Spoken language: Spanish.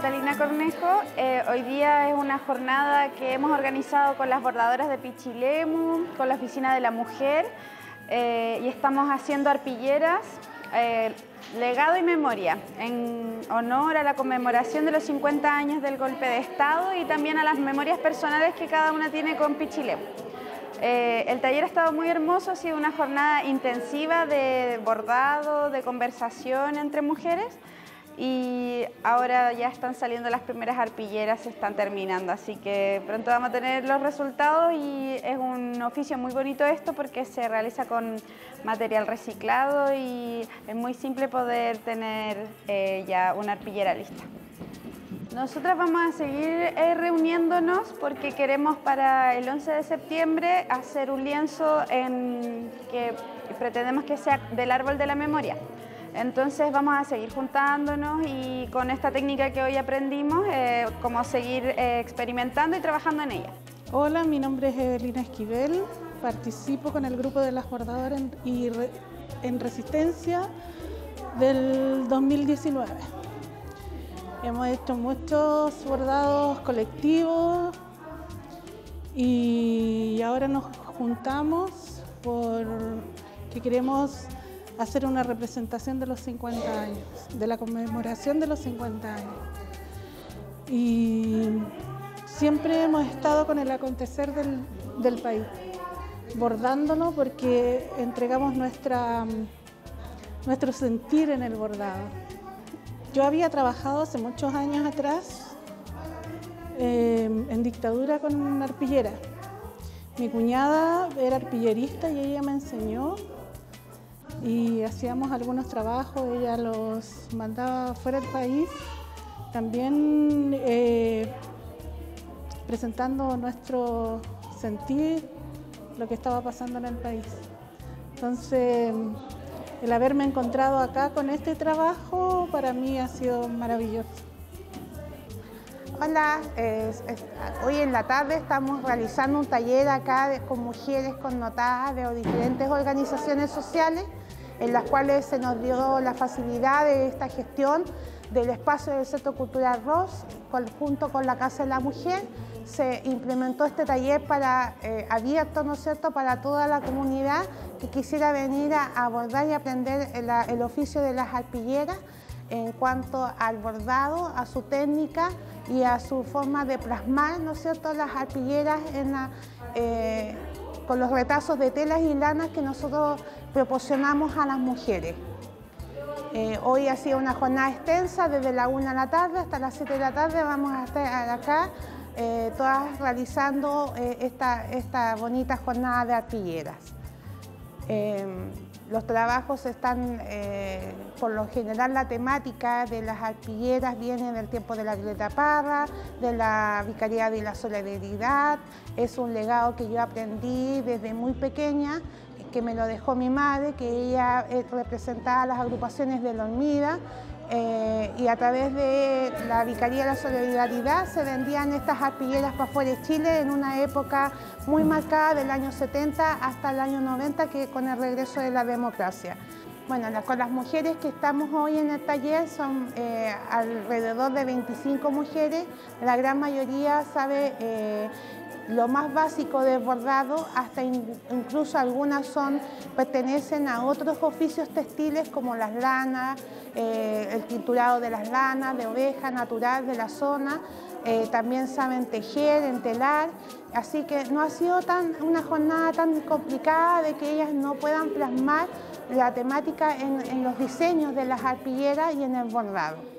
Catalina Cornejo. Hoy día es una jornada que hemos organizado con las bordadoras de Pichilemu, con la Oficina de la Mujer, y estamos haciendo arpilleras, legado y memoria, en honor a la conmemoración de los 50 años del golpe de Estado y también a las memorias personales que cada una tiene con Pichilemu. El taller ha estado muy hermoso, ha sido una jornada intensiva de bordado, de conversación entre mujeres, y ahora ya están saliendo las primeras arpilleras, se están terminando, así que pronto vamos a tener los resultados y es un oficio muy bonito esto porque se realiza con material reciclado y es muy simple poder tener ya una arpillera lista. Nosotras vamos a seguir reuniéndonos porque queremos para el 11 de septiembre hacer un lienzo que pretendemos que sea del árbol de la memoria. Entonces vamos a seguir juntándonos y con esta técnica que hoy aprendimos, como seguir experimentando y trabajando en ella. Hola, mi nombre es Evelina Esquivel, participo con el grupo de las bordadoras en Resistencia del 2019. Hemos hecho muchos bordados colectivos y ahora nos juntamos porque queremos hacer una representación de los 50 años, de la conmemoración de los 50 años. Y siempre hemos estado con el acontecer del país, bordándolo porque entregamos nuestro sentir en el bordado. Yo había trabajado hace muchos años atrás en dictadura con una arpillera. Mi cuñada era arpillerista y ella me enseñó y hacíamos algunos trabajos, ella los mandaba fuera del país, también presentando nuestro sentir, lo que estaba pasando en el país. Entonces, el haberme encontrado acá con este trabajo para mí ha sido maravilloso. Hola, hoy en la tarde estamos realizando un taller acá con mujeres connotadas de diferentes organizaciones sociales en las cuales se nos dio la facilidad de esta gestión del espacio del Centro Cultural Ross, junto con la Casa de la Mujer. Se implementó este taller abierto, ¿no es cierto?, para toda la comunidad que quisiera venir a bordar y aprender el oficio de las arpilleras en cuanto al bordado, a su técnica y a su forma de plasmar, ¿no es cierto?, las arpilleras con los retazos de telas y lanas que nosotros proporcionamos a las mujeres. Hoy ha sido una jornada extensa, desde la 1 de la tarde hasta las 7 de la tarde vamos a estar acá, todas realizando esta bonita jornada de arpilleras. Los trabajos están, por lo general la temática de las arpilleras viene del tiempo de la Greta Parra, de la Vicaría de la Solidaridad. Es un legado que yo aprendí desde muy pequeña, que me lo dejó mi madre, que ella representaba las agrupaciones de la Hormida, y a través de la Vicaría de la Solidaridad se vendían estas arpilleras para afuera de Chile en una época muy marcada del año 70 hasta el año 90, que con el regreso de la democracia. Bueno, con las mujeres que estamos hoy en el taller son alrededor de 25 mujeres, la gran mayoría sabe lo más básico del bordado, hasta incluso algunas pertenecen a otros oficios textiles como las lanas, el tinturado de las lanas, de oveja natural de la zona, también saben tejer, entelar, así que no ha sido una jornada tan complicada de que ellas no puedan plasmar la temática en los diseños de las arpilleras y en el bordado.